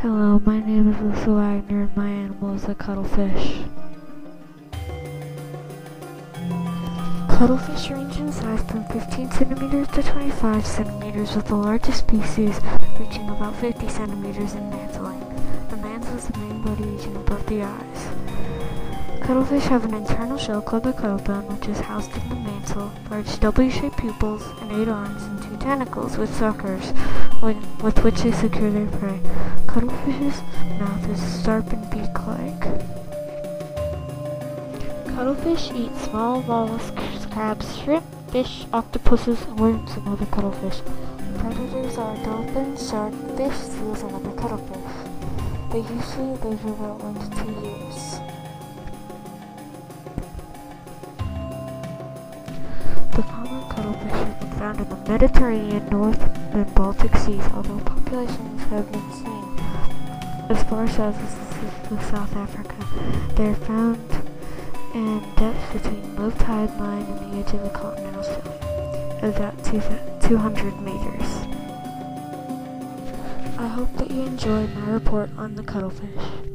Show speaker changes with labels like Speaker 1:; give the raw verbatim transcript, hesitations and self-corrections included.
Speaker 1: Hello, my name is Lisa Wagner and my animal is a cuttlefish. Cuttlefish range in size from fifteen centimeters to twenty-five centimeters, with the largest species reaching about fifty centimeters in mantle length. The mantle is the main body region above the eyes. Cuttlefish have an internal shell called the cuttlebone, which is housed in the mantle, large W-shaped pupils, and eight arms and two tentacles with suckers, with which they secure their prey. Cuttlefish's mouth is sharp and beak-like. Cuttlefish eat small mollusks, crabs, shrimp, fish, octopuses, worms, and other cuttlefish. Predators are dolphins, shark, fish, seals, and other cuttlefish. They usually live about one to two years. The common cuttlefish have been found in the Mediterranean, North, and Baltic Seas, although populations have been seen as far south as South Africa. They are found in depths between low tide line and the edge of the continental shelf, at about two hundred meters. I hope that you enjoyed my report on the cuttlefish.